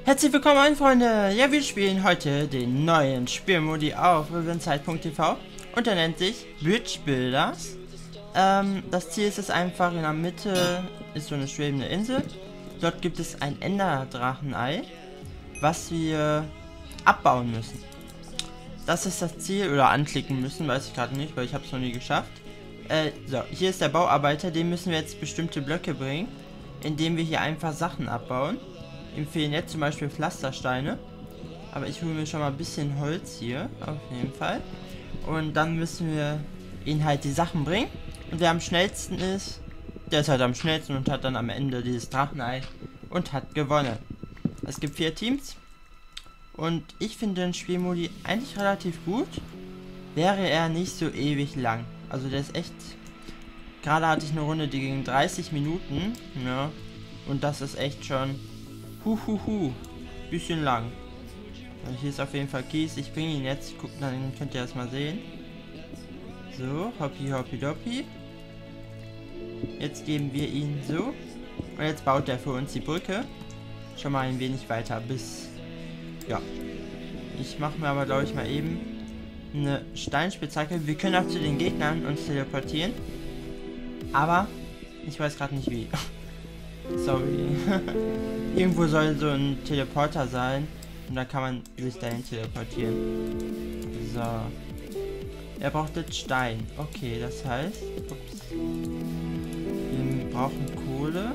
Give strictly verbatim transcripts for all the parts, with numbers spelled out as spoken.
Herzlich willkommen, meine Freunde! Ja, wir spielen heute den neuen Spielmodi auf Reventzeit punkt t v und der nennt sich Bridge Builders. Ähm, das Ziel ist es einfach, in der Mitte ist so eine schwebende Insel. Dort gibt es ein Enderdrachenei, was wir abbauen müssen. Das ist das Ziel, oder anklicken müssen, weiß ich gerade nicht, weil ich habe es noch nie geschafft. Äh, so, hier ist der Bauarbeiter, dem müssen wir jetzt bestimmte Blöcke bringen, indem wir hier einfach Sachen abbauen. Ihm fehlen jetzt zum Beispiel Pflastersteine. Aber ich hole mir schon mal ein bisschen Holz hier, auf jeden Fall. Und dann müssen wir ihn halt die Sachen bringen. Und wer am schnellsten ist, der ist halt am schnellsten und hat dann am Ende dieses Drachenei und hat gewonnen. Es gibt vier Teams. Und ich finde den Spielmodi eigentlich relativ gut. Wäre er nicht so ewig lang. Also der ist echt... Gerade hatte ich eine Runde, die ging dreißig Minuten. Ja. Und das ist echt schon... Huhuhu. Bisschen lang. Also hier ist auf jeden Fall Kies. Ich bringe ihn jetzt. Guckt, dann könnt ihr das mal sehen. So, hoppi hoppi doppi. Jetzt geben wir ihn so. Und jetzt baut er für uns die Brücke. Schon mal ein wenig weiter bis... Ja. Ich mache mir aber, glaube ich, mal eben eine Steinspitzhacke. Wir können auch zu den Gegnern uns teleportieren. Aber ich weiß gerade nicht wie. Sorry. Irgendwo soll so ein Teleporter sein. Und da kann man sich dahin teleportieren. So. Er braucht jetzt Stein. Okay, das heißt... Ups. Wir brauchen Kohle.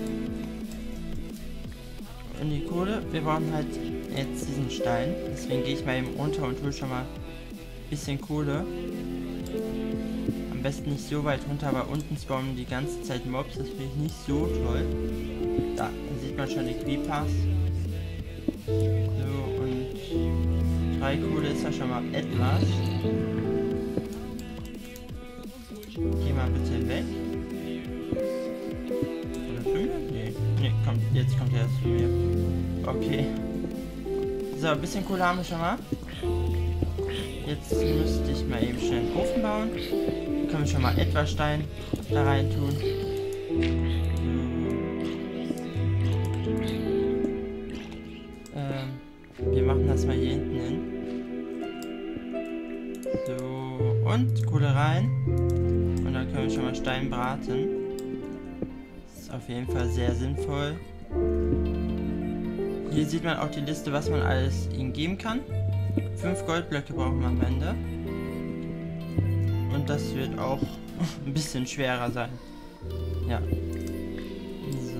Und die Kohle, wir brauchen halt jetzt diesen Stein. Deswegen gehe ich mal eben runter und hole schon mal ein bisschen Kohle. Am besten nicht so weit runter, aber unten spawnen die ganze Zeit Mobs. Das finde ich nicht so toll. Da sieht man schon die Creepers. So, und drei Kohle ist ja schon mal etwas. Geh mal bitte weg. Oder zu mir? Nee. Nee, kommt, jetzt kommt er erst zu mir. Okay. So, ein bisschen Kohle haben wir schon mal. Jetzt müsste ich mal eben schnell einen Ofen bauen. Können wir schon mal etwas Stein da rein tun. So. Ähm, wir machen das mal hier hinten hin. So, und Kohle rein. Und dann können wir schon mal Stein braten. Das ist auf jeden Fall sehr sinnvoll. Hier sieht man auch die Liste, was man alles ihnen geben kann. Fünf Goldblöcke brauchen wir am Ende. Und das wird auch ein bisschen schwerer sein. Ja. So.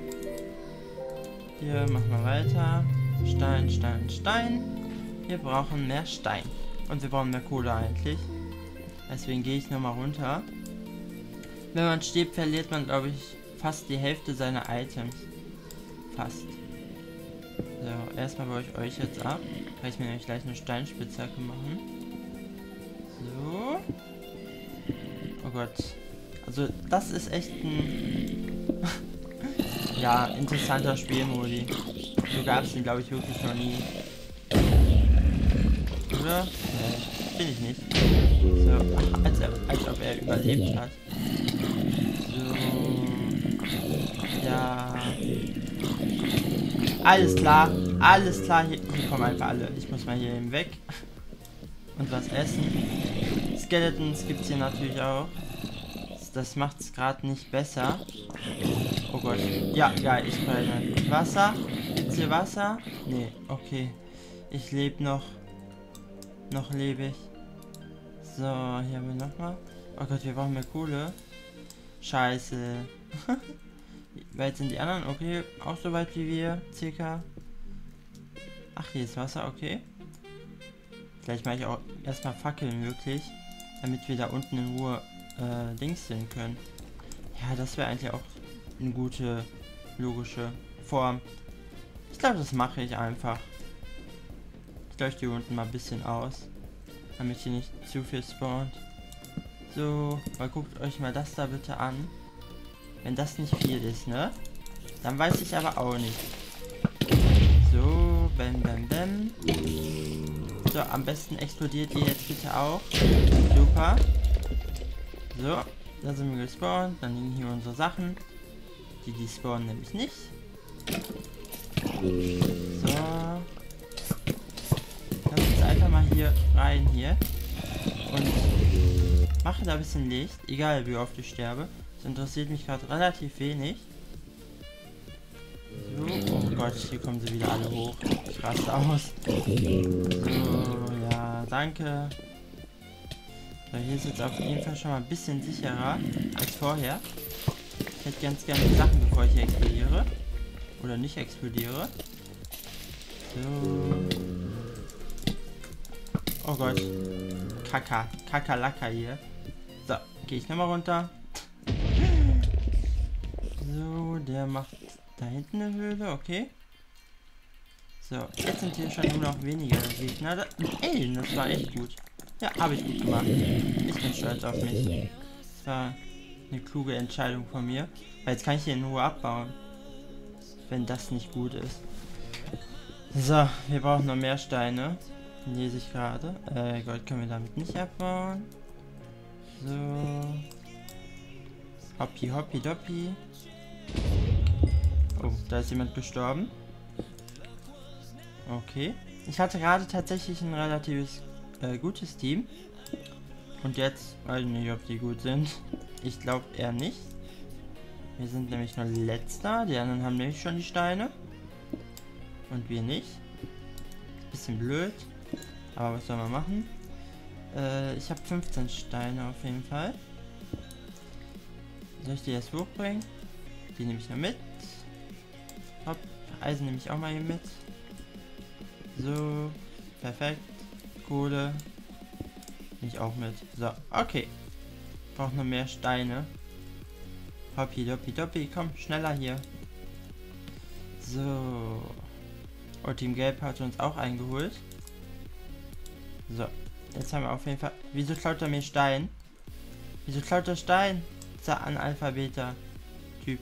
Hier machen wir weiter. Stein, Stein, Stein. Wir brauchen mehr Stein. Und wir brauchen mehr Kohle eigentlich. Deswegen gehe ich nochmal runter. Wenn man stirbt, verliert man, glaube ich, fast die Hälfte seiner Items. Fast. So, erstmal baue ich euch jetzt ab. Kann ich mir nämlich gleich eine Steinspitzhacke machen. So. Oh Gott. Also, das ist echt ein... ja, interessanter Spielmodi. So gab es den, glaube ich, wirklich noch nie. Oder? Nee, bin ich nicht. So, ach, als, als ob er überlebt hat. So. Ja. Alles klar. Alles klar. Hier, hier kommen einfach alle. Ich muss mal hier eben weg. Und was essen. Skeletons gibt es hier natürlich auch. Das macht es gerade nicht besser. Oh Gott. Ja, ja, ich brenne. Wasser? Gibt's hier Wasser? Nee, okay. Ich lebe noch. Noch lebe ich. So, hier haben wir nochmal. Oh Gott, wir brauchen mehr Kohle. Scheiße. Wie weit sind die anderen? Okay, auch so weit wie wir, circa. Ach, hier ist Wasser, okay. Vielleicht mache ich auch erstmal Fackeln wirklich, damit wir da unten in Ruhe äh, Dings sehen können. Ja, das wäre eigentlich auch eine gute, logische Form. Ich glaube, das mache ich einfach. Ich leuchte hier unten mal ein bisschen aus, damit hier nicht zu viel spawnt. So, mal guckt euch mal das da bitte an. Wenn das nicht viel ist, ne? Dann weiß ich aber auch nicht. So, bam, bam, bam. So, am besten explodiert ihr jetzt bitte auch. Super. So, da sind wir gespawnt. Dann liegen hier unsere Sachen. Die, die spawnen nämlich nicht. hier rein hier. Und mache da ein bisschen Licht. Egal wie oft ich sterbe. Das interessiert mich gerade relativ wenig. So, oh Gott, hier kommen sie wieder alle hoch. Ich raste aus. So, ja, danke. So, hier ist jetzt auf jeden Fall schon mal ein bisschen sicherer als vorher. Ich hätte ganz gerne die Sachen, bevor ich hier explodiere. Oder nicht explodiere. So. Oh Gott. Kaka. Kakalaka hier. So, gehe ich nochmal runter. So, der macht da hinten eine Höhle, okay. So, jetzt sind hier schon nur noch weniger Gegner. Da, ey, das war echt gut. Ja, habe ich gut gemacht. Ich bin stolz auf mich. Das war eine kluge Entscheidung von mir. Weil jetzt kann ich hier in Ruhe abbauen. Wenn das nicht gut ist. So, wir brauchen noch mehr Steine. Lese ich gerade. Äh, Gold können wir damit nicht abbauen. So. Hoppi, hoppi, doppi. Oh, da ist jemand gestorben. Okay. Ich hatte gerade tatsächlich ein relatives äh, gutes Team. Und jetzt weiß ich nicht, ob die gut sind. Ich glaube eher nicht. Wir sind nämlich nur letzter. Die anderen haben nämlich schon die Steine. Und wir nicht. Bisschen blöd. Aber was soll man machen? Äh, ich habe fünfzehn Steine auf jeden Fall. Soll ich die erst hochbringen? Die nehme ich noch mit. Hopp, Eisen nehme ich auch mal hier mit. So, perfekt. Kohle nehme ich auch mit. So, okay. Braucht noch mehr Steine. Hoppi, doppi, doppi, komm, schneller hier. So. Oh, Team Gelb hat uns auch eingeholt. So, jetzt haben wir auf jeden Fall... Wieso klaut er mir Stein? Wieso klaut er Stein? Dieser Analphabeter Typ.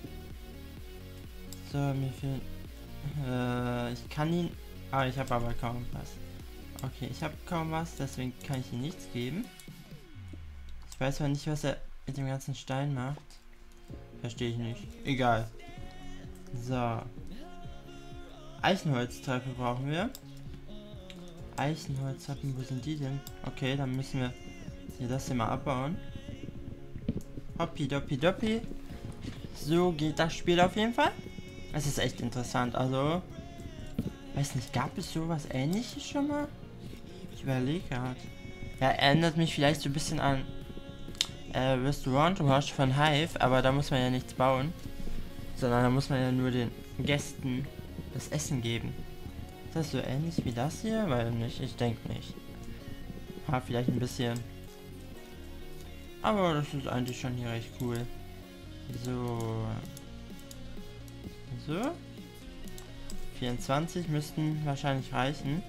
So, mir fehlt... Äh, ich kann ihn... Ah, ich habe aber kaum was. Okay, ich habe kaum was, deswegen kann ich ihm nichts geben. Ich weiß aber nicht, was er mit dem ganzen Stein macht. Verstehe ich nicht. Egal. So. Eichenholztreppe brauchen wir. Eichenholztreppen, wo sind die denn? Okay, dann müssen wir hier das hier mal abbauen. Hoppi, doppi, doppi. So geht das Spiel auf jeden Fall. Es ist echt interessant, also... Weiß nicht, gab es sowas Ähnliches schon mal? Ich überlege gerade. Ja, erinnert mich vielleicht so ein bisschen an äh, Restaurant Rush von Hive, aber da muss man ja nichts bauen. Sondern da muss man ja nur den Gästen das Essen geben. Ist das so ähnlich wie das hier? Weil nicht, ich denke nicht. Ah, vielleicht ein bisschen. Aber das ist eigentlich schon hier recht cool. So. So. vierundzwanzig müssten wahrscheinlich reichen.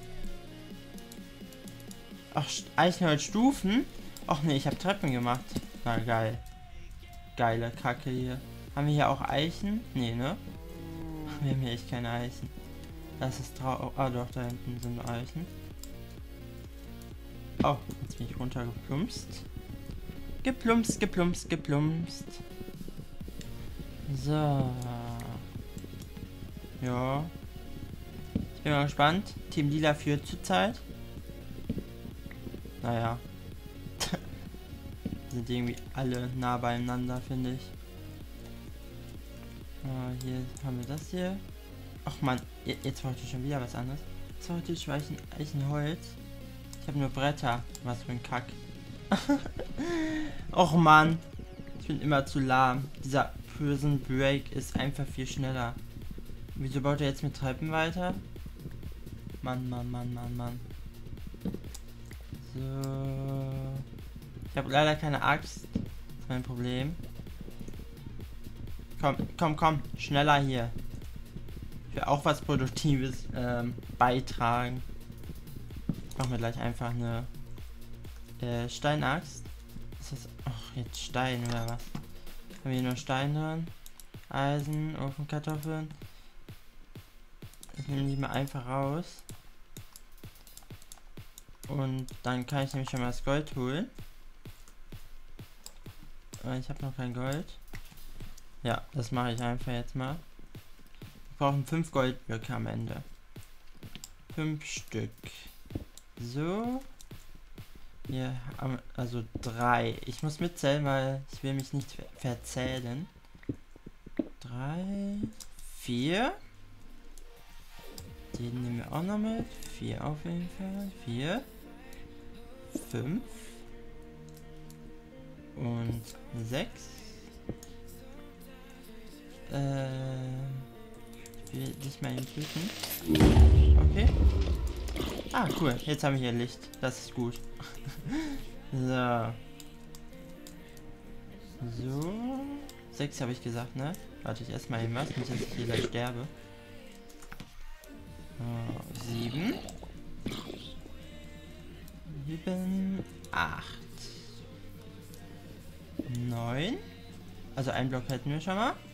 Ach, Eichenholzstufen? Ach nee, ich habe Treppen gemacht. Na geil. Geile Kacke hier. Haben wir hier auch Eichen? Nee, ne? Wir haben hier echt keine Eichen. Das ist traurig. Ah doch, da hinten sind Eichen. Oh, jetzt bin ich runtergeplumpst. Geplumpst, geplumpst, geplumpst. So. Ja. Ich bin mal gespannt. Team Lila führt zurzeit. Naja. Sind irgendwie alle nah beieinander, finde ich. Uh, hier haben wir das hier. Ach man, jetzt wollte ich schon wieder was anderes. Jetzt wollte ich Eichen, Eichenholz. Ich habe nur Bretter. Was für ein Kack. Och man. Ich bin immer zu lahm. Dieser Prison Break ist einfach viel schneller. Wieso baut er jetzt mit Treppen weiter? Mann, Mann, Mann, Mann, Mann. So. Ich habe leider keine Axt. Das ist mein Problem. Komm, komm, komm. Schneller hier. Ich will auch was Produktives ähm, beitragen. Ich mache mir gleich einfach eine äh, Steinaxt. Ist das... Ach, jetzt Stein oder was? Haben wir hier nur Stein drin? Eisen, Ofenkartoffeln. Ich nehme die mal einfach raus. Und dann kann ich nämlich schon mal das Gold holen. Ich habe noch kein Gold. Ja, das mache ich einfach jetzt mal. Wir brauchen fünf Goldblöcke am Ende. Fünf Stück. So. Hier haben wir also drei. Ich muss mitzählen, weil ich will mich nicht ver verzählen. Drei, vier. Den nehmen wir auch noch mit. Vier auf jeden Fall. Vier. Fünf. Und sechs. Äh, ich will dich mal eben töten. Okay. Ah, cool. Jetzt haben wir hier Licht. Das ist gut. So. So. Sechs habe ich gesagt, ne? Warte, ich erstmal eben was, nicht, dass ich hier gleich sterbe. So, sieben. Sieben. Acht. Neun. Also einen Block hätten wir schon mal.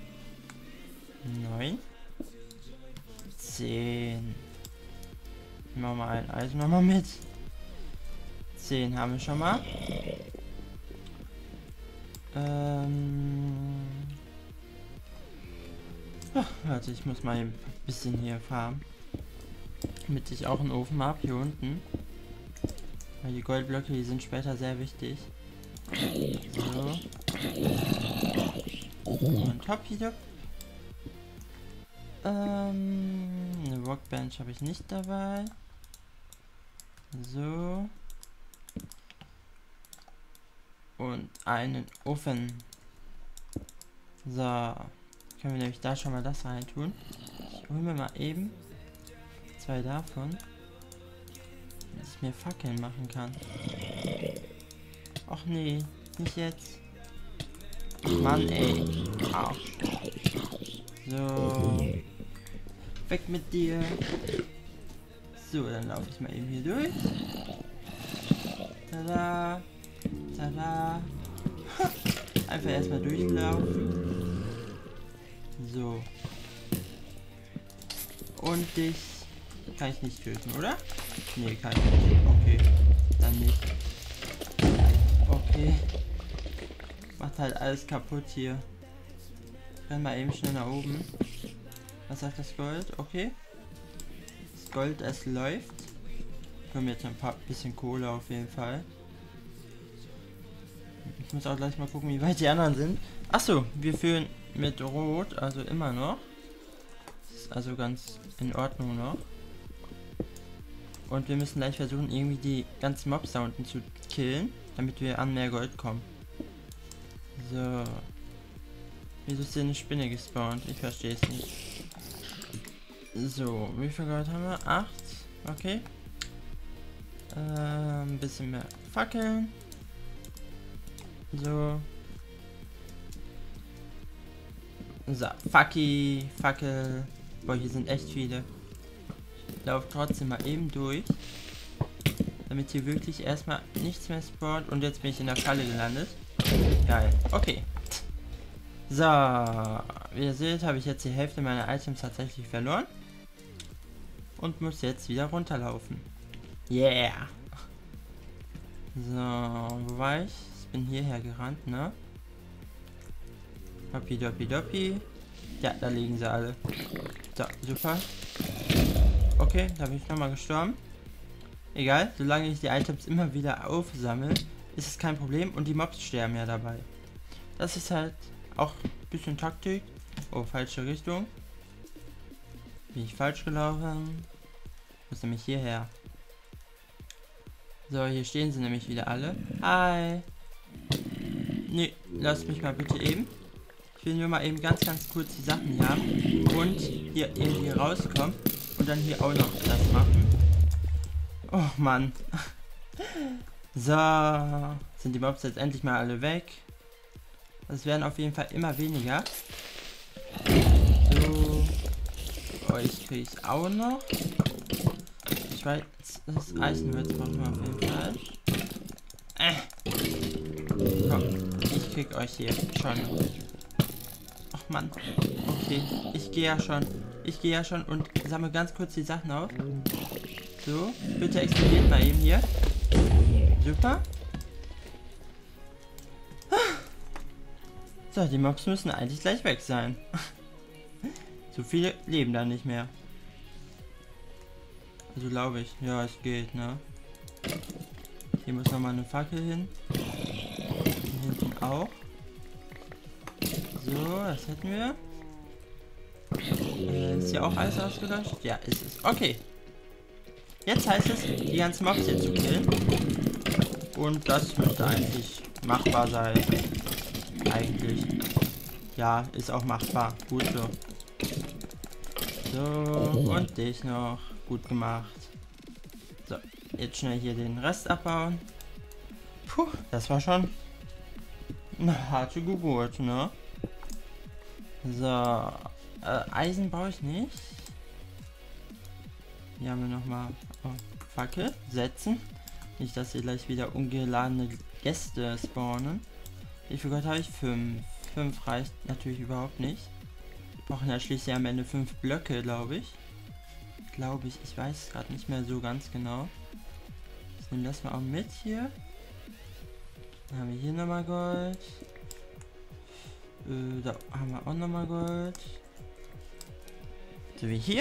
Neun. Zehn. Machen wir mal ein Eisen nochmal mit. Zehn haben wir schon mal. Ähm. Ach, warte, ich muss mal ein bisschen hier farmen. Damit ich auch einen Ofen habe hier unten. Weil die Goldblöcke, die sind später sehr wichtig. So. Und hopp hier. Ähm, eine Workbench habe ich nicht dabei. So. Und einen Ofen. So. Können wir nämlich da schon mal das rein tun. Ich hole mir mal eben zwei davon. Dass ich mir Fackeln machen kann. Ach nee, nicht jetzt. Mann ey. Arsch. So. Weg mit dir. So, dann laufe ich mal eben hier durch. Tada. Tada. Einfach erstmal durchlaufen. So. Und dich kann ich nicht töten, oder? Nee, kann ich nicht. Okay. Dann nicht. Okay. Macht halt alles kaputt hier. Renn mal eben schnell nach oben. Was sagt das Gold? Okay. Das Gold, es läuft. Können wir jetzt ein paar bisschen Kohle auf jeden Fall. Ich muss auch gleich mal gucken, wie weit die anderen sind. Achso, wir führen mit Rot, also immer noch. Das ist also ganz in Ordnung noch. Und wir müssen gleich versuchen, irgendwie die ganzen Mobs da unten zu killen, damit wir an mehr Gold kommen. So. Wieso ist hier eine Spinne gespawnt? Ich verstehe es nicht. So, wie viel Gold haben wir? Acht. Okay. Äh, ein bisschen mehr Fackeln. So. So, Facki, Fackel. Boah, hier sind echt viele. Ich laufe trotzdem mal eben durch. Damit hier wirklich erstmal nichts mehr spawnt. Und jetzt bin ich in der Falle gelandet. Geil. Okay. So. Wie ihr seht, habe ich jetzt die Hälfte meiner Items tatsächlich verloren. Und muss jetzt wieder runterlaufen. Yeah. So, wo war ich? Ich bin hierher gerannt, ne? Doppi, doppi, doppi. Ja, da liegen sie alle. So, super. Okay, da bin ich nochmal gestorben. Egal, solange ich die Items immer wieder aufsammle, ist es kein Problem und die Mobs sterben ja dabei. Das ist halt auch ein bisschen Taktik. Oh, falsche Richtung. Bin ich falsch gelaufen? Muss nämlich hierher. So, hier stehen sie nämlich wieder alle. Hi. Nee, lasst mich mal bitte eben. Ich will nur mal eben ganz, ganz kurz die Sachen hier haben. Und hier irgendwie rauskommen. Und dann hier auch noch das machen. Oh Mann. So. Sind die Mobs jetzt endlich mal alle weg. Es werden auf jeden Fall immer weniger. So. Euch kriege ich auch noch. Ich weiß, das Eisenholz brauchen wir auf jeden Fall. Äh. Komm, ich krieg euch hier schon. Ach Mann. Okay, ich gehe ja schon. Ich gehe ja schon und sammle ganz kurz die Sachen auf. So, bitte explodiert mal eben hier. Super. So, die Mobs müssen eigentlich gleich weg sein. So viele leben da nicht mehr. Also glaube ich. Ja, es geht, ne? Hier muss nochmal eine Fackel hin. Hier hinten auch. So, das hätten wir. Äh, ist hier auch alles ausgelöscht? Ja, ist es. Okay. Jetzt heißt es, die ganzen Mobs hier zu killen. Und das müsste eigentlich machbar sein. Eigentlich. Ja, ist auch machbar. Gut so. So, und dich noch. Gut gemacht. So, jetzt schnell hier den Rest abbauen. Puh, das war schon eine harte Geburt, ne? So, äh, Eisen brauche ich nicht. Hier haben wir nochmal oh, Fackel setzen. Nicht, dass hier gleich wieder ungeladene Gäste spawnen. Wie viel Gott habe ich? Fünf. Fünf reicht natürlich überhaupt nicht. Wir brauchen ja schließlich am Ende fünf Blöcke, glaube ich. Glaube ich. Ich weiß es gerade nicht mehr so ganz genau. Ich nehme das mal auch mit hier. Dann haben wir hier nochmal Gold. Äh, da haben wir auch nochmal Gold. So wie hier.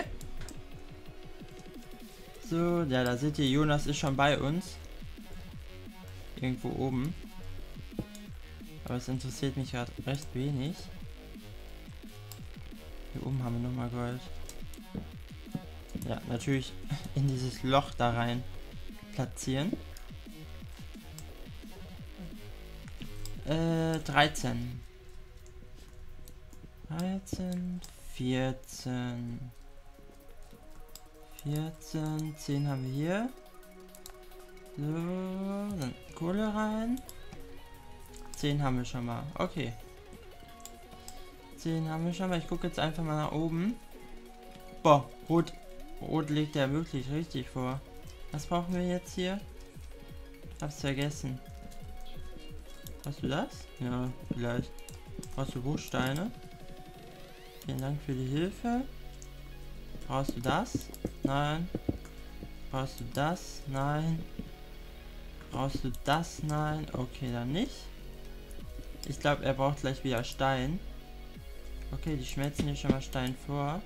So, ja, da seht ihr, Jonas ist schon bei uns. Irgendwo oben. Aber es interessiert mich gerade recht wenig. Hier oben haben wir nochmal Gold. Ja, natürlich in dieses Loch da rein platzieren. Äh, dreizehn. dreizehn, vierzehn. vierzehn, zehn haben wir hier. So, dann Kohle rein. zehn haben wir schon mal. Okay. zehn haben wir schon mal. Ich gucke jetzt einfach mal nach oben. Boah, Rot, Rot legt ja wirklich richtig vor. Was brauchen wir jetzt hier? Hab's vergessen. Hast du das? Ja, vielleicht. Brauchst du Bruchsteine? Vielen Dank für die Hilfe. Brauchst du das? Nein. Brauchst du das? Nein. Brauchst du das? Nein. Okay, dann nicht. Ich glaube, er braucht gleich wieder Stein. Okay, die schmelzen hier schon mal Stein vor.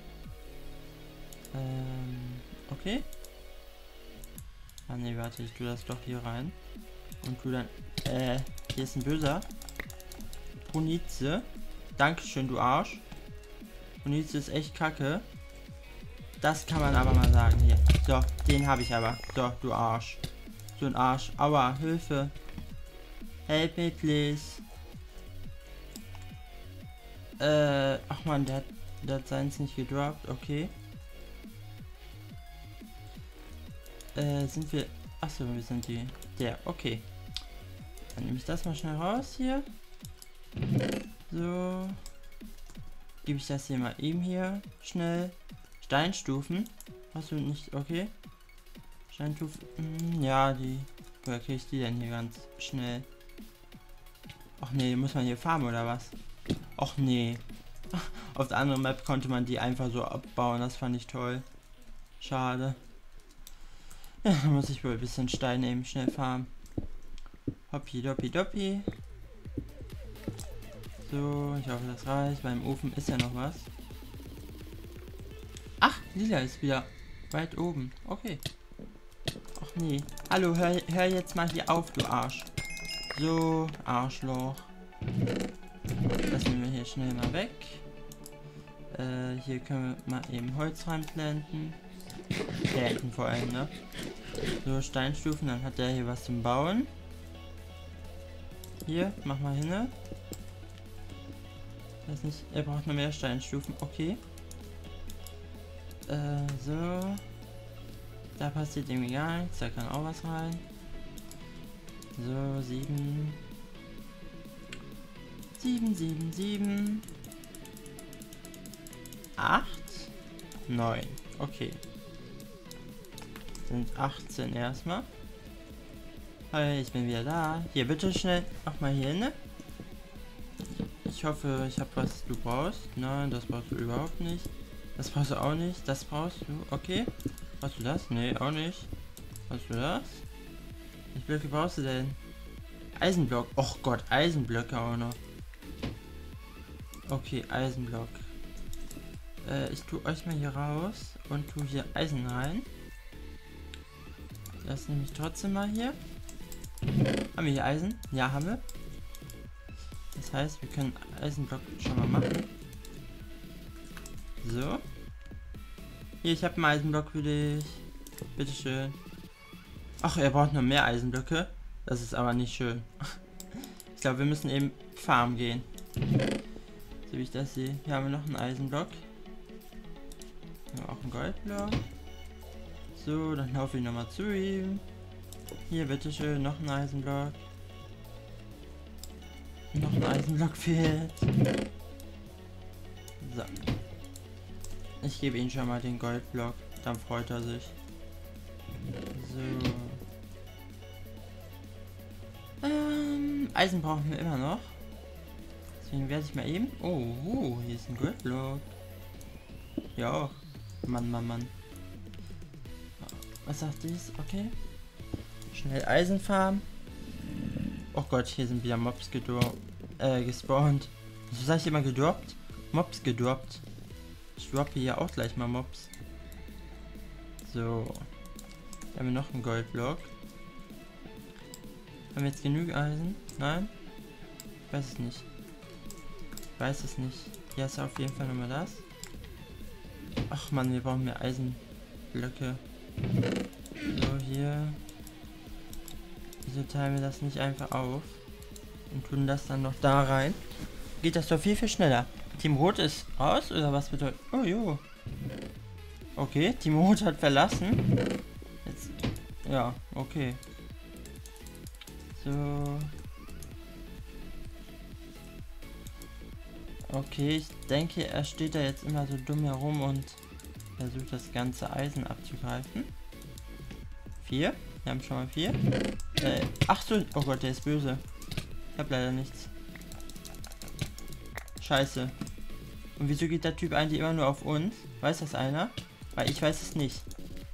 Ähm, okay. Ah ne, warte, ich tue das doch hier rein. Und tu dann, äh, hier ist ein Böser. Punize. Dankeschön, du Arsch. Punize ist echt kacke. Das kann man aber mal sagen hier. So, den habe ich aber. So, du Arsch. So ein Arsch. Aua, Hilfe. Help me, please. Äh, ach man, der hat, der hat seins nicht gedroppt. Okay. Äh, sind wir... Achso, wir sind die... Der, okay. Dann nehme ich das mal schnell raus hier. So. Gebe ich das hier mal eben hier schnell. Steinstufen. Hast du nicht... Okay. Steinstufen... Hm, ja, die... Woher kriege ich die denn hier ganz schnell? Ach nee, muss man hier farmen oder was? Ach nee. Auf der anderen Map konnte man die einfach so abbauen. Das fand ich toll. Schade. Ja, da muss ich wohl ein bisschen Steine eben schnell farmen. Hoppi, doppi, doppi. So, ich hoffe, das reicht. Beim Ofen ist ja noch was. Ach, Lila ist wieder weit oben. Okay. Ach nee. Hallo, hör, hör jetzt mal hier auf, du Arsch. So, Arschloch. Das nehmen wir hier schnell mal weg. Äh, hier können wir mal eben Holz reinplanten. Planten vor allem, ne? So, Steinstufen, dann hat er hier was zum Bauen. Hier, mach mal hin. Weiß nicht, er braucht noch mehr Steinstufen, okay. Äh, so. Da passiert irgendwie gar nichts, da kann auch was rein. So, sieben. Sieben, sieben, sieben. Acht. Neun. Okay. Sind achtzehn erstmal. Hi, ich bin wieder da. Hier, bitte schnell. Mach mal hier hin. Ich hoffe, ich habe was du brauchst. Nein, das brauchst du überhaupt nicht. Das brauchst du auch nicht. Das brauchst du. Okay. Brauchst du das? Nee, auch nicht. Brauchst du das? Welche Blöcke brauchst du denn? Eisenblock. Och Gott, Eisenblöcke auch noch. Okay, Eisenblock. Äh, ich tue euch mal hier raus und tue hier Eisen rein. Das nehme ich trotzdem mal hier. Haben wir hier Eisen? Ja, haben wir. Das heißt, wir können Eisenblock schon mal machen. So. Hier, ich habe einen Eisenblock für dich. Bitteschön. Ach, er braucht noch mehr Eisenblöcke. Das ist aber nicht schön. Ich glaube, wir müssen eben farmen gehen. So wie ich das sehe. Hier haben wir noch einen Eisenblock. Hier auch einen Goldblock. So, dann laufe ich nochmal zu ihm. Hier, bitteschön, noch ein Eisenblock. Noch ein Eisenblock fehlt. So. Ich gebe ihm schon mal den Goldblock. Dann freut er sich. So. Ähm, Eisen brauchen wir immer noch. Deswegen werde ich mal eben... Oh, oh, hier ist ein Goldblock. Ja auch. Mann, Mann, Mann. Was sagt dies? Okay. Schnell Eisenfarm. Oh Gott, hier sind wieder Mobs gedor äh, gespawnt. Wieso sag ich immer gedroppt? Mobs gedroppt. Ich droppe hier auch gleich mal Mobs. So. Hier haben wir noch einen Goldblock. Haben wir jetzt genug Eisen? Nein? Ich weiß es nicht. Ich weiß es nicht. Hier ist auf jeden Fall nochmal das. Ach man, wir brauchen mehr Eisenblöcke. So, hier. Wieso teilen wir das nicht einfach auf? Und tun das dann noch da rein? Geht das doch viel, viel schneller. Team Rot ist raus, oder was bedeutet... Oh, jo. Okay, Team Rot hat verlassen. Jetzt... Ja, okay. So. Okay, ich denke, er steht da jetzt immer so dumm herum und versucht das ganze Eisen abzugreifen. Vier. Wir haben schon mal vier. Äh, ach so. Oh Gott, der ist böse. Ich hab leider nichts. Scheiße. Und wieso geht der Typ eigentlich immer nur auf uns? Weiß das einer? Weil ich weiß es nicht.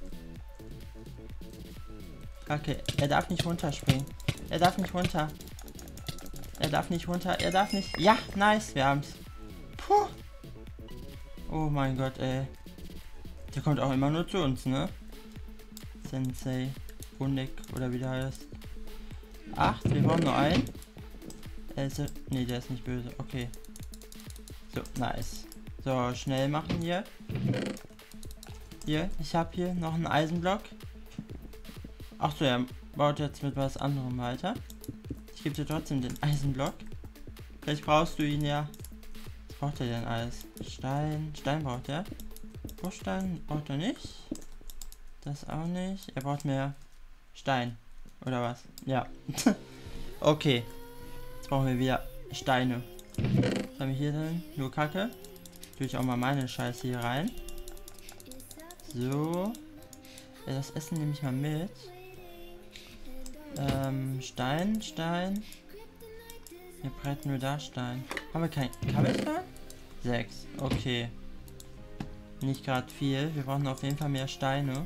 Okay, er darf nicht runterspringen. Er darf nicht runter. Er darf nicht runter. Er darf nicht. Ja, nice. Wir haben's. Puh. Oh mein Gott, ey. Der kommt auch immer nur zu uns, ne? Sensei. Bundeck oder wie der heißt. Acht, wir brauchen nur einen. Er ist, nee, der ist nicht böse. Okay. So, nice. So, schnell machen hier. Hier, ich habe hier noch einen Eisenblock. Ach so, er baut jetzt mit was anderem weiter. Ich gebe dir trotzdem den Eisenblock. Vielleicht brauchst du ihn ja. Was braucht er denn alles? Stein. Stein braucht er. Bruchstein braucht er nicht. Das auch nicht. Er braucht mehr Stein. Oder was? Ja. Okay. Jetzt brauchen wir wieder Steine. Was haben wir hier denn? Nur Kacke. Tue ich auch mal meine Scheiße hier rein. So. Ja, das Essen nehme ich mal mit. Ähm, Stein, Stein. Wir breiten nur da Stein. Haben wir kein Kabelstein? Sechs. Okay. Nicht gerade viel. Wir brauchen auf jeden Fall mehr Steine.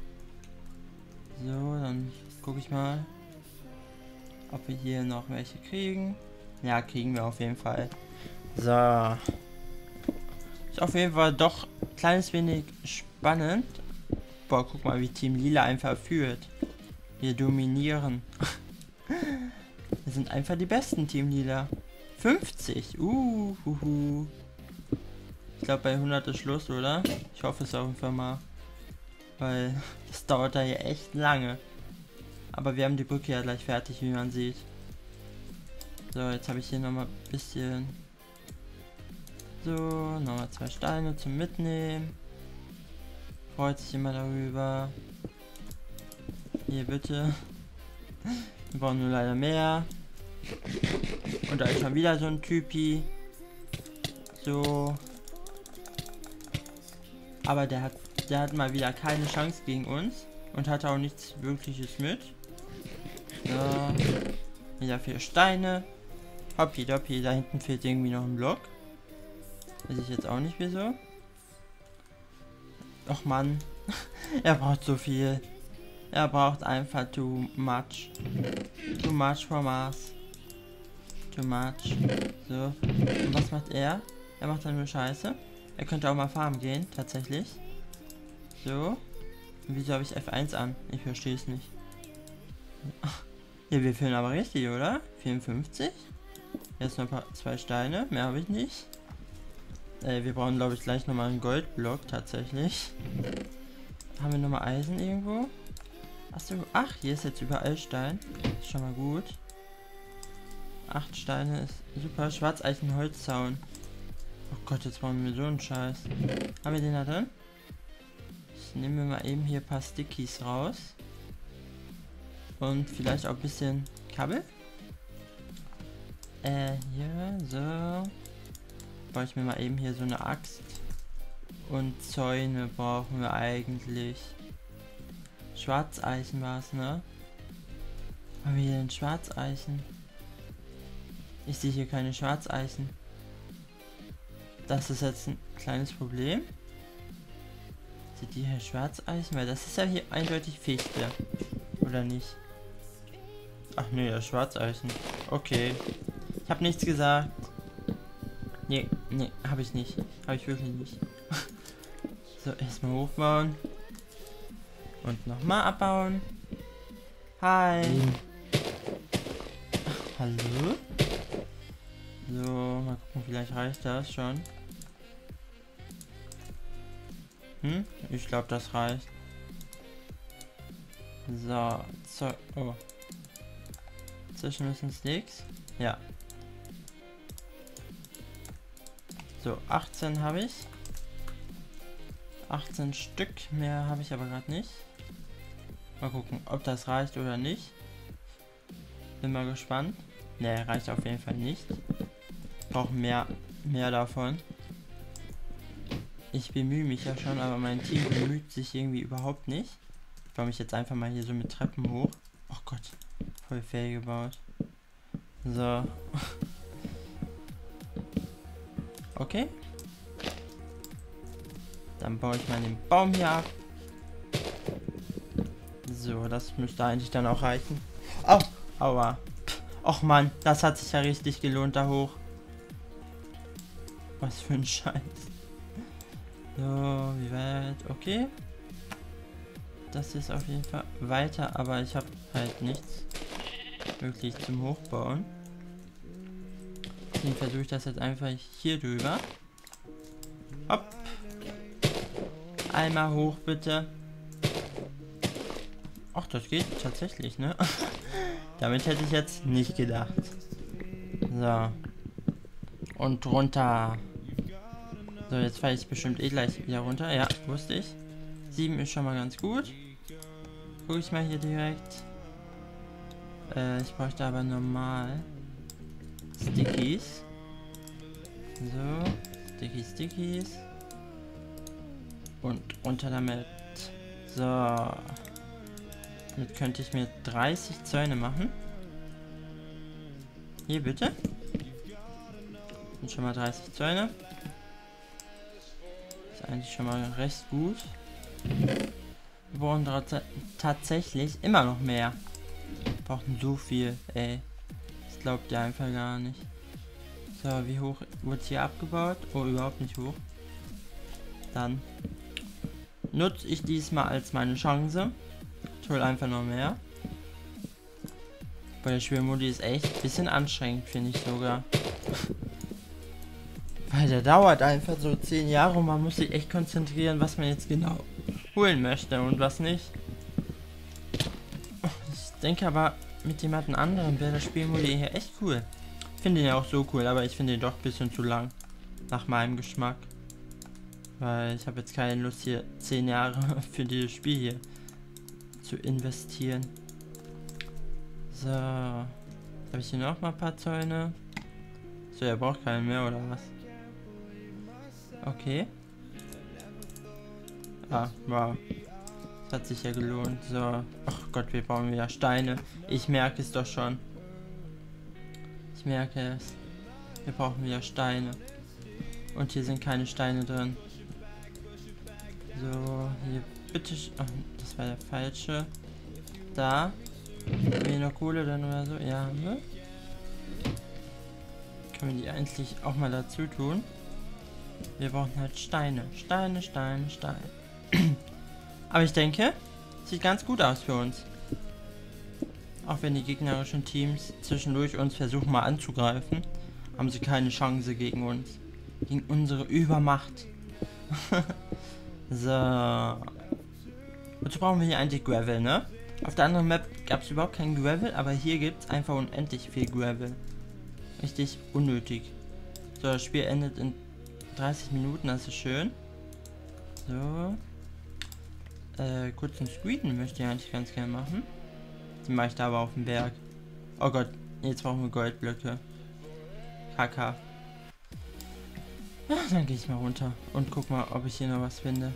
So, dann gucke ich mal, ob wir hier noch welche kriegen. Ja, kriegen wir auf jeden Fall. So. Ist auf jeden Fall doch ein kleines wenig spannend. Boah, guck mal, wie Team Lila einfach führt. Wir dominieren. Wir sind einfach die besten, Team Lila. fünfzig. Uh, huhu. Ich glaube, bei hundert ist Schluss, oder? Ich hoffe es auf jeden Fall mal. Weil das dauert da hier echt lange. Aber wir haben die Brücke ja gleich fertig, wie man sieht. So, jetzt habe ich hier nochmal ein bisschen... So, nochmal zwei Steine zum Mitnehmen. Freut sich immer darüber. Hier bitte. Wir brauchen nur leider mehr. Und da ist schon wieder so ein Typi. So. Aber der hat, der hat mal wieder keine Chance gegen uns. Und hat auch nichts Wirkliches mit. So. Wieder vier Steine. Hoppi doppi, da hinten fehlt irgendwie noch ein Block. Weiß ich jetzt auch nicht wieso. Och Mann. Er braucht so viel. Er braucht einfach too much. Too much for Mars. Too much. So. Und was macht er? Er macht dann nur Scheiße. Er könnte auch mal farmen gehen, tatsächlich. So. Wieso habe ich F eins an? Ich verstehe es nicht. Ja, wir führen aber richtig, oder? vierundfünfzig. Jetzt noch ein paar, zwei Steine. Mehr habe ich nicht. Äh, wir brauchen, glaube ich, gleich nochmal einen Goldblock, tatsächlich. Haben wir nochmal Eisen irgendwo? Achso, ach, hier ist jetzt überall Stein. Ist schon mal gut. Acht Steine ist super. Schwarzeichenholzzaun. Oh Gott, jetzt brauchen wir so einen Scheiß. Haben wir den da drin? Ich nehme mal eben hier ein paar Stickies raus. Und vielleicht auch ein bisschen Kabel. Äh, hier, so. Baue ich mir mal eben hier so eine Axt. Und Zäune brauchen wir eigentlich. Schwarzeichen war es, ne? Haben wir hier denn Schwarzeichen? Ich sehe hier keine Schwarzeichen. Das ist jetzt ein kleines Problem. Seht ihr hier Schwarzeichen? Weil das ist ja hier eindeutig Fichte. Oder nicht? Ach nee, das Schwarzeichen. Okay. Ich habe nichts gesagt. Nee, nee, habe ich nicht. Habe ich wirklich nicht. So, erstmal hochbauen. Und nochmal abbauen. Hi. Ach, hallo? So, mal gucken, vielleicht reicht das schon. Hm? Ich glaube, das reicht. So, so, oh. Zwischen müssen Sticks. Ja. So, achtzehn habe ich. achtzehn Stück, mehr habe ich aber gerade nicht. Mal gucken, ob das reicht oder nicht. Bin mal gespannt. Ne, reicht auf jeden Fall nicht. Brauchen mehr, mehr davon. Ich bemühe mich ja schon, aber mein Team bemüht sich irgendwie überhaupt nicht. Ich baue mich jetzt einfach mal hier so mit Treppen hoch. Oh Gott, voll fail gebaut. So. Okay. Dann baue ich mal den Baum hier ab. So, das müsste eigentlich dann auch reichen. Oh, aua. Och Mann, das hat sich ja richtig gelohnt da hoch. Was für ein Scheiß. So, wie weit? Okay. Das ist auf jeden Fall weiter, aber ich habe halt nichts wirklich zum Hochbauen. Deswegen versuche ich das jetzt einfach hier drüber. Hopp. Einmal hoch, bitte. Ach, das geht tatsächlich, ne? Damit hätte ich jetzt nicht gedacht. So. Und runter. So, jetzt falle ich bestimmt eh gleich wieder runter. Ja, wusste ich. sieben ist schon mal ganz gut. Gucke ich mal hier direkt. Äh, ich bräuchte aber normal Stickies. So. Stickies, Stickies. Und runter damit. So. Damit könnte ich mir dreißig Zäune machen. Hier bitte. Und schon mal dreißig Zäune. Ist eigentlich schon mal recht gut. Wir brauchen tatsächlich immer noch mehr. Wir brauchen so viel, ey. Das glaubt ihr einfach gar nicht. So, wie hoch wird hier abgebaut? Oh, überhaupt nicht hoch. Dann nutze ich diesmal als meine Chance. Ich hole einfach noch mehr. Bei der Spielmodi ist echt ein bisschen anstrengend, finde ich sogar. Weil der dauert einfach so zehn Jahre und man muss sich echt konzentrieren, was man jetzt genau holen möchte und was nicht. Ich denke aber, mit jemandem anderen wäre das Spielmodi hier echt cool. Ich finde ihn ja auch so cool, aber ich finde ihn doch ein bisschen zu lang. Nach meinem Geschmack. Weil ich habe jetzt keine Lust hier zehn Jahre für dieses Spiel hier zu investieren. So. Habe ich hier noch mal ein paar Zäune? So, er braucht keinen mehr oder was? Okay. Ah, wow. Das hat sich ja gelohnt. So. Ach Gott, wir brauchen wieder Steine. Ich merke es doch schon. Ich merke es. Wir brauchen wieder Steine. Und hier sind keine Steine drin. So, hier bitte. Ach, das war der falsche. Da. Haben wir noch Kohle dann oder so? Ja, haben wir. Können wir die eigentlich auch mal dazu tun? Wir brauchen halt Steine. Steine, Steine, Steine. Aber ich denke, sieht ganz gut aus für uns. Auch wenn die gegnerischen Teams zwischendurch uns versuchen mal anzugreifen, haben sie keine Chance gegen uns. Gegen unsere Übermacht. So. Wozu brauchen wir hier eigentlich Gravel, ne? Auf der anderen Map gab es überhaupt kein Gravel, aber hier gibt es einfach unendlich viel Gravel. Richtig unnötig. So, das Spiel endet in dreißig Minuten, das ist schön. So. Äh, kurzen Screen möchte ich eigentlich ganz gerne machen. Die mache ich da aber auf dem Berg. Oh Gott, jetzt brauchen wir Goldblöcke. Kaka. Ja, dann gehe ich mal runter und guck mal, ob ich hier noch was finde.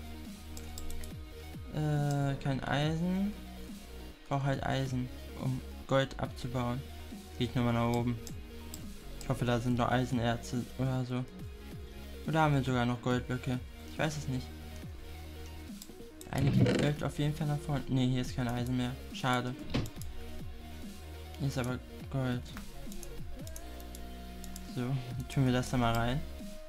Äh, kein Eisen. Ich brauche halt Eisen, um Gold abzubauen. Gehe ich nochmal nach oben. Ich hoffe, da sind noch Eisenerze oder so. Oder haben wir sogar noch Goldblöcke? Ich weiß es nicht. Einige läuft auf jeden Fall nach vorne. Ne, hier ist kein Eisen mehr. Schade. Hier ist aber Gold. So, dann tun wir das da mal rein.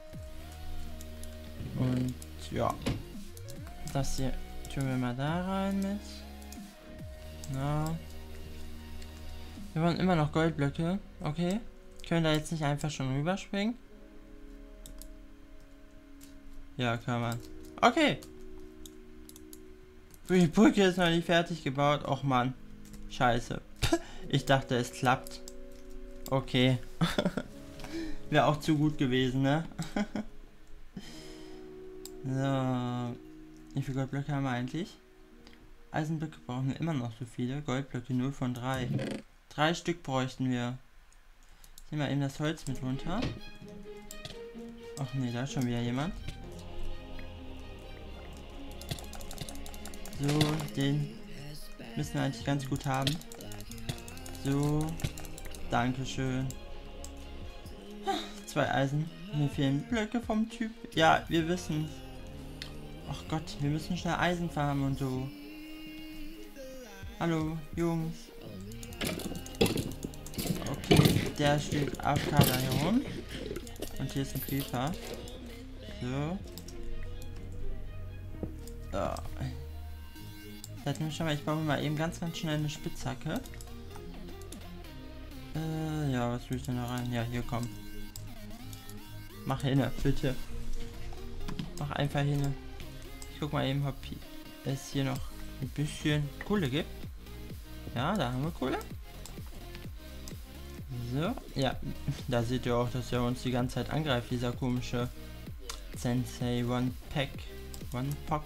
Und ja. Das hier tun wir mal da rein mit. Na. Wir wollen immer noch Goldblöcke. Okay. Können da jetzt nicht einfach schon rüberspringen? Ja, kann man. Okay. Die Brücke ist noch nicht fertig gebaut. Och man. Scheiße. Ich dachte, es klappt. Okay. Wäre auch zu gut gewesen, ne? So. Wie viele Goldblöcke haben wir eigentlich? Eisenblöcke brauchen wir immer noch so viele. Goldblöcke null von drei. Drei Stück bräuchten wir. Nehmen wir eben das Holz mit runter. Ach nee, da ist schon wieder jemand. So, den müssen wir eigentlich ganz gut haben. So, dankeschön. Zwei Eisen. Mir fehlen Blöcke vom Typ. Ja, wir wissen. Ach Gott, wir müssen schnell Eisen farmen und so. Hallo, Jungs. Okay, der steht A F K da herum. Und hier ist ein Creeper. So. So. Das nehme ich schon mal. Ich baue mir mal eben ganz, ganz schnell eine Spitzhacke. Äh, ja, was will ich denn da rein? Ja, hier, komm. Mach hin, bitte. Mach einfach hin. Ich guck mal eben, ob es hier noch ein bisschen Kohle gibt. Ja, da haben wir Kohle. So, ja, da seht ihr auch, dass er uns die ganze Zeit angreift, dieser komische Sensei One Pack. One Pack.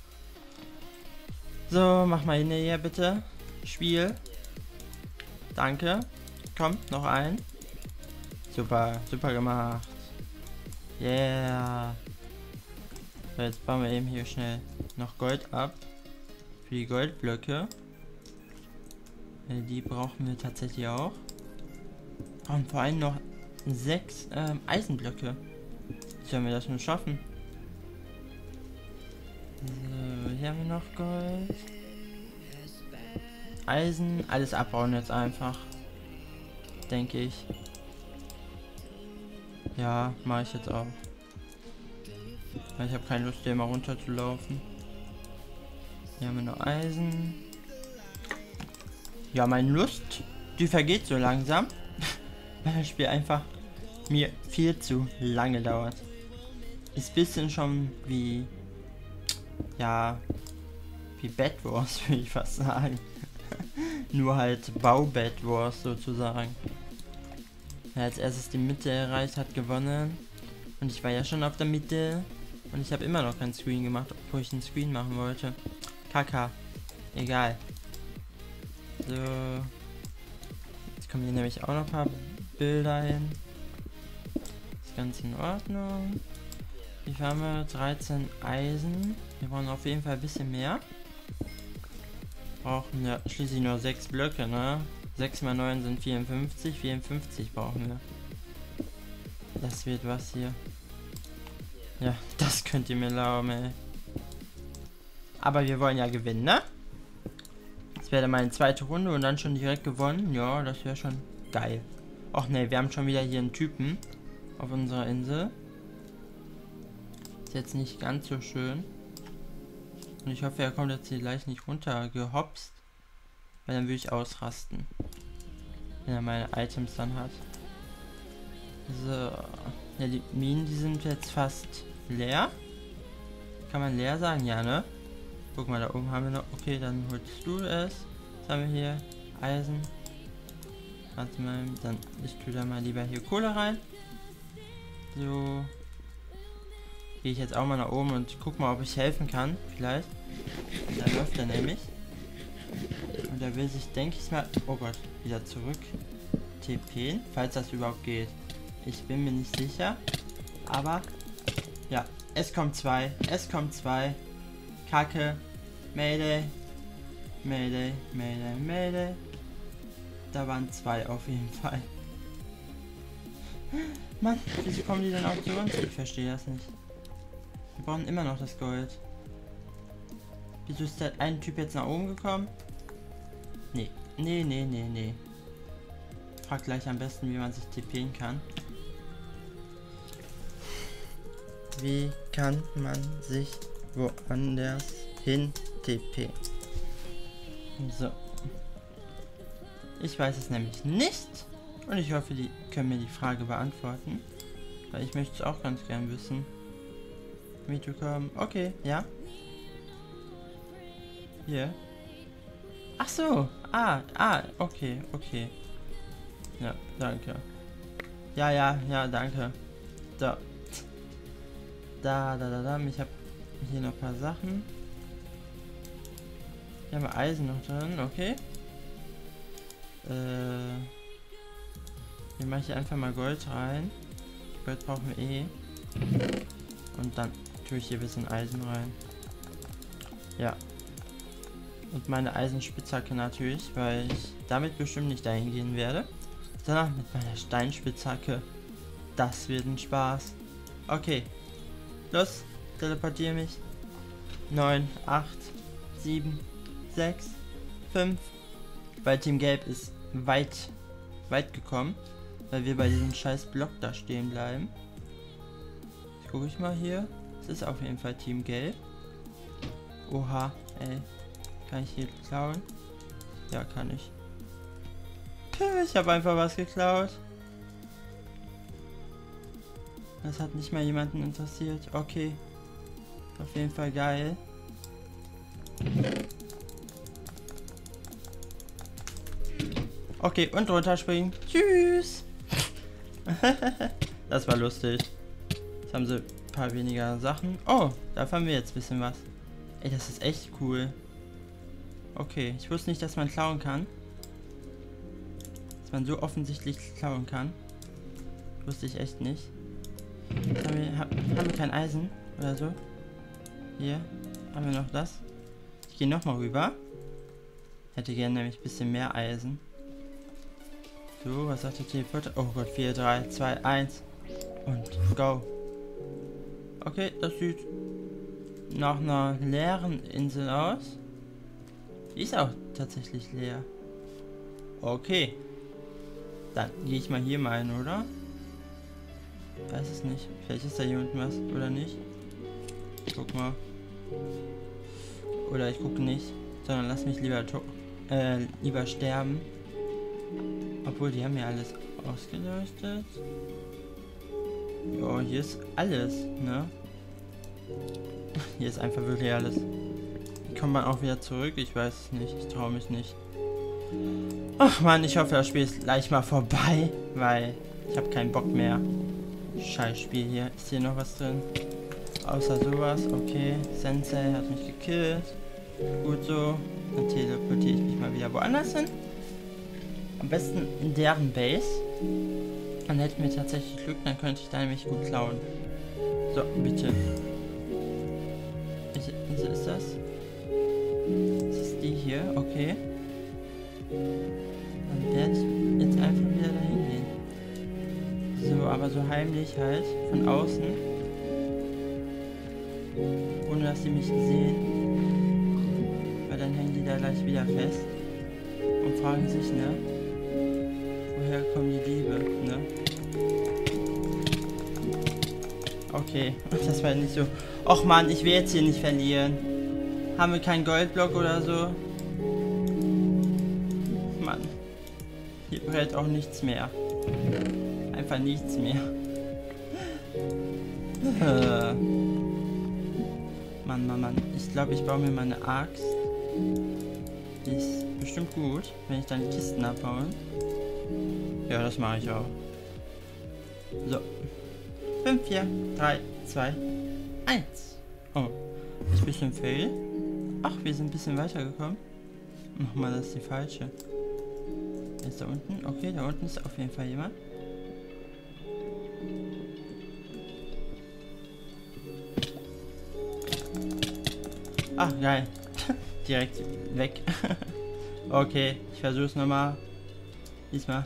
So, mach mal hin hier bitte. Spiel. Danke. Kommt, noch ein. Super, super gemacht. Yeah. So, jetzt bauen wir eben hier schnell noch Gold ab. Für die Goldblöcke. Die brauchen wir tatsächlich auch. Und vor allem noch sechs ähm, Eisenblöcke. Wie sollen wir das nur schaffen? So, hier haben wir noch Gold. Eisen, alles abbauen jetzt einfach. Denke ich. Ja, mache ich jetzt auch. Weil ich habe keine Lust, hier mal runter zu laufen. Hier haben wir noch Eisen. Ja, meine Lust, die vergeht so langsam. Weil das Spiel einfach mir viel zu lange dauert. Ist ein bisschen schon wie, ja, wie Bed Wars, würde ich fast sagen. Nur halt Bau-Bed Wars sozusagen. Wer als erstes die Mitte erreicht, hat gewonnen. Und ich war ja schon auf der Mitte. Und ich habe immer noch keinen Screen gemacht, obwohl ich einen Screen machen wollte. Kaka. Egal. So. Jetzt kommen hier nämlich auch noch ein paar Bilder hin. Ist ganz in Ordnung. Wie viel haben wir? dreizehn Eisen. Wir brauchen auf jeden Fall ein bisschen mehr. Brauchen ja schließlich nur sechs Blöcke, ne? sechs mal neun sind vierundfünfzig. vierundfünfzig brauchen wir. Das wird was hier. Ja, das könnt ihr mir glauben, ey. Aber wir wollen ja gewinnen, ne? Das wäre dann meine zweite Runde und dann schon direkt gewonnen. Ja, das wäre schon geil. Och ne, wir haben schon wieder hier einen Typen auf unserer Insel. Ist jetzt nicht ganz so schön. Und ich hoffe, er kommt jetzt hier gleich nicht runtergehopst. Weil dann würde ich ausrasten. Wenn er meine Items dann hat. So. Ja, die Minen, die sind jetzt fast leer. Kann man leer sagen? Ja, ne? Guck mal, da oben haben wir noch. Okay, dann holst du es. Was haben wir hier? Eisen. Warte mal, dann ich tue da mal lieber hier Kohle rein. So. Gehe ich jetzt auch mal nach oben und guck mal, ob ich helfen kann. Vielleicht. Da läuft er nämlich. Und er will sich, denke ich mal, oh Gott, wieder zurück T P'n, falls das überhaupt geht. Ich bin mir nicht sicher. Aber, ja, es kommt zwei. Es kommt zwei. Kacke. Mayday. Mayday, Mayday, Mayday. Da waren zwei auf jeden Fall. Mann, wieso kommen die denn auch zu uns? Ich verstehe das nicht. Wir brauchen immer noch das Gold. Wieso ist der ein Typ jetzt nach oben gekommen? Nee, nee, nee, nee, nee. Frag gleich am besten, wie man sich T P'n kann. Wie kann man sich woanders hin T P? So. Ich weiß es nämlich nicht. Und ich hoffe, die können mir die Frage beantworten. Weil ich möchte es auch ganz gern wissen. Mitbekommen. Okay, ja. Hier. Ach so. Ah, ah, okay, okay. Ja, danke. Ja, ja, ja, danke. So. Da, da, da, da. Ich habe hier noch ein paar Sachen. Hier haben wir Eisen noch drin, okay. Äh. Hier mache ich einfach mal Gold rein. Gold brauchen wir eh. Und dann tue ich hier ein bisschen Eisen rein. Ja. Und meine Eisenspitzhacke natürlich, weil ich damit bestimmt nicht dahin gehen werde. Sondern mit meiner Steinspitzhacke. Das wird ein Spaß. Okay. Los, teleportiere mich. neun, acht, sieben, sechs, fünf. Weil Team Gelb ist weit, weit gekommen. Weil wir bei diesem scheiß Block da stehen bleiben. Jetzt gucke ich mal hier. Es ist auf jeden Fall Team Gelb. Oha, ey. Kann ich hier klauen? Ja, kann ich. Ich habe einfach was geklaut. Das hat nicht mal jemanden interessiert. Okay. Auf jeden Fall geil. Okay, und runterspringen. Tschüss. Das war lustig. Jetzt haben sie ein paar weniger Sachen. Oh, da haben wir jetzt ein bisschen was. Ey, das ist echt cool. Okay, ich wusste nicht, dass man klauen kann. Dass man so offensichtlich klauen kann. Wusste ich echt nicht. Jetzt haben wir, haben wir kein Eisen oder so? Hier haben wir noch das. Ich gehe nochmal rüber. Hätte gerne nämlich ein bisschen mehr Eisen. So, was sagt der Teleporter? Oh Gott, vier, drei, zwei, eins. Und go. Okay, das sieht nach einer leeren Insel aus. Die ist auch tatsächlich leer. Okay. Dann gehe ich mal hier mal hin, oder? Ich weiß es nicht. Vielleicht ist da hier unten was, oder nicht? Ich guck mal. Oder ich gucke nicht. Sondern lass mich lieber, äh, lieber sterben. Obwohl, die haben ja alles ausgeleuchtet. Jo, hier ist alles, ne? Hier ist einfach wirklich alles. Kommt man auch wieder zurück? Ich weiß es nicht. Ich traue mich nicht. Ach man, ich hoffe, das Spiel ist gleich mal vorbei, weil ich habe keinen Bock mehr. Scheiß Spiel hier. Ist hier noch was drin? Außer sowas. Okay. Sensei hat mich gekillt. Gut so. Dann teleportiere ich mich mal wieder woanders hin. Am besten in deren Base. Dann hätten wir tatsächlich Glück, dann könnte ich da nämlich gut klauen. So, bitte. Welche Insel ist das? Das ist die hier, okay. Dann werde ich jetzt einfach wieder dahin gehen. So, aber so heimlich halt, von außen. Ohne dass sie mich sehen. Weil dann hängen die da gleich wieder fest. Und fragen sich, ne? Woher kommen die Diebe, ne? Okay, das war nicht so. Och man, ich will jetzt hier nicht verlieren. Haben wir keinen Goldblock oder so? Mann. Hier brät auch nichts mehr. Einfach nichts mehr. Äh. Mann, Mann, Mann. Ich glaube, ich baue mir mal eine Axt. Die ist bestimmt gut, wenn ich dann die Kisten abbaue. Ja, das mache ich auch. So. fünf, vier, drei, zwei, eins. Oh. Das ist ein bisschen fail. Ach, wir sind ein bisschen weitergekommen. Mach mal, das ist die falsche. Wer ist da unten? Okay, da unten ist auf jeden Fall jemand. Ach, geil. Direkt weg. Okay, ich versuche es nochmal. Diesmal.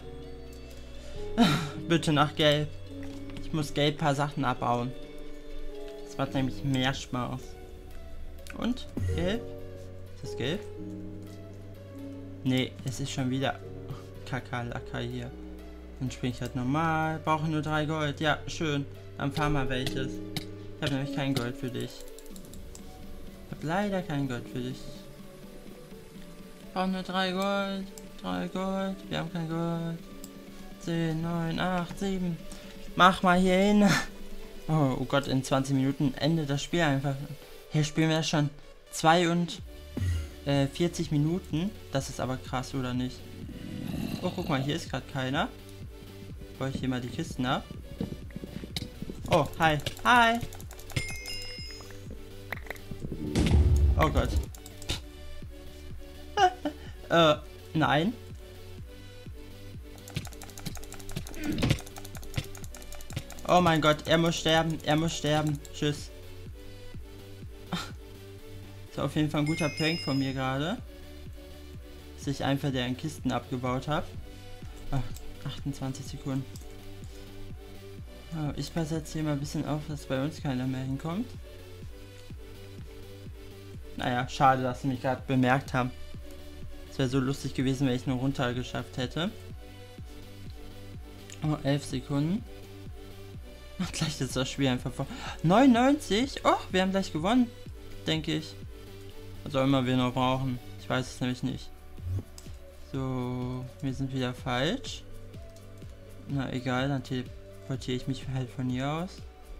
Bitte nach Gelb. Ich muss Gelb ein paar Sachen abbauen. Das macht nämlich mehr Spaß. Und? Gelb? Ist das Gelb? Nee, es ist schon wieder Kakerlaka hier. Dann springe ich halt normal. Brauche nur drei Gold. Ja, schön. Dann fahr mal welches. Ich habe nämlich kein Gold für dich. Ich habe leider kein Gold für dich. Ich brauche nur drei Gold. Drei Gold. Wir haben kein Gold. zehn, neun, acht, sieben. Mach mal hier hin. Oh, oh Gott, in zwanzig Minuten endet das Spiel einfach. Hier spielen wir schon zweiundvierzig Minuten. Das ist aber krass, oder nicht? Oh, guck mal, hier ist gerade keiner. Baue ich hier mal die Kisten ab. Oh, hi. Hi. Oh Gott. äh, nein. Oh mein Gott, er muss sterben, er muss sterben. Tschüss. Das war auf jeden Fall ein guter Prank von mir gerade. Dass ich einfach deren Kisten abgebaut habe. achtundzwanzig Sekunden. Oh, ich passe jetzt hier mal ein bisschen auf, dass bei uns keiner mehr hinkommt. Naja, schade, dass sie mich gerade bemerkt haben. Es wäre so lustig gewesen, wenn ich nur runter geschafft hätte. Oh, elf Sekunden. Ach, gleich ist das Spiel einfach vor. neunundneunzig? Oh, wir haben gleich gewonnen. Denke ich. Was auch immer wir noch brauchen. Ich weiß es nämlich nicht. So, wir sind wieder falsch. Na egal, dann teleportiere ich mich halt von hier aus.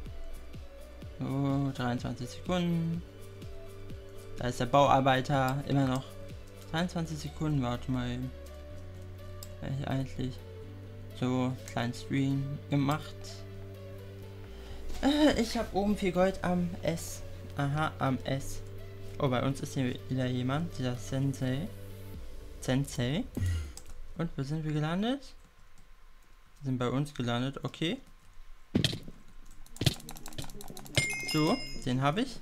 So, dreiundzwanzig Sekunden. Da ist der Bauarbeiter immer noch. dreiundzwanzig Sekunden, warte mal eben. Ich eigentlich so kleinen Stream gemacht. Äh, ich habe oben viel Gold am S. Aha, am S. Oh, bei uns ist hier wieder jemand, dieser Sensei. Sensei. Und wo sind wir gelandet? Wir sind bei uns gelandet, okay. So, den habe ich.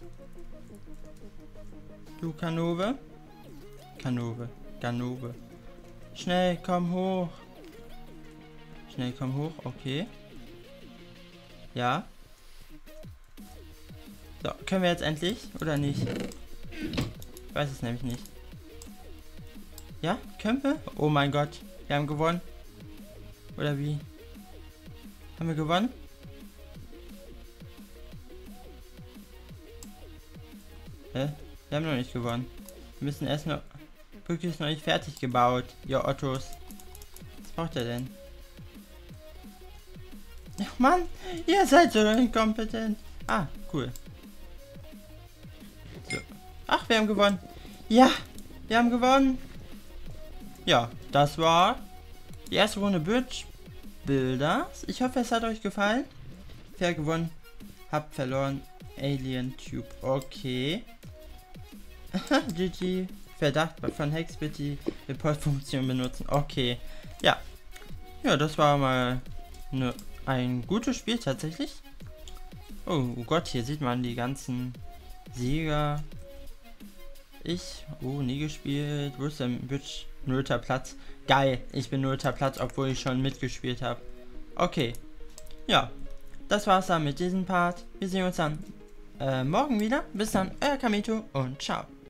Du Kanove. Kanove. Ganove. Schnell, komm hoch. Schnell, komm hoch, okay. Ja. So, können wir jetzt endlich oder nicht? Ich weiß es nämlich nicht. Ja, können wir? Oh mein Gott, wir haben gewonnen. Oder wie? Haben wir gewonnen? Hä? Wir haben noch nicht gewonnen. Wir müssen erst noch... Brücke ist noch nicht fertig gebaut. Ja, Ottos. Was braucht er denn? Ach Mann, ihr seid so inkompetent. Ah, cool. So. Ach, wir haben gewonnen. Ja, wir haben gewonnen. Ja, das war die erste Runde Bridge Builders. Ich hoffe, es hat euch gefallen. Fair gewonnen. Hab verloren. Alien Tube. Okay. G G. Verdacht von Hex, bitte die Report-Funktion benutzen. Okay. Ja. Ja, das war mal eine, ein gutes Spiel tatsächlich. Oh, oh Gott, hier sieht man die ganzen Sieger. Ich, oh, nie gespielt. Wo ist der Bridge? Nullter Platz. Geil, ich bin nullter Platz, obwohl ich schon mitgespielt habe. Okay. Ja, das war's dann mit diesem Part. Wir sehen uns dann äh, morgen wieder. Bis dann, euer Kamito und ciao.